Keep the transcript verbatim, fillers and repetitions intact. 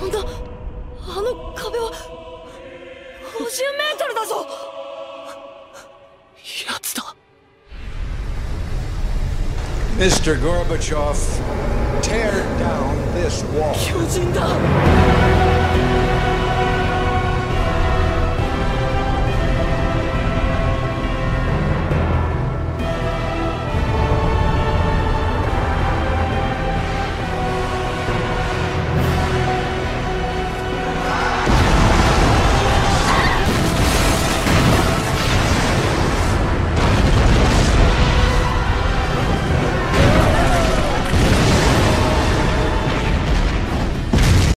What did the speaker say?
なんだ、あの壁はごじゅうメートルだぞ。やつだ。 ミスター Gorbachev, tear down this wall. 巨人だ。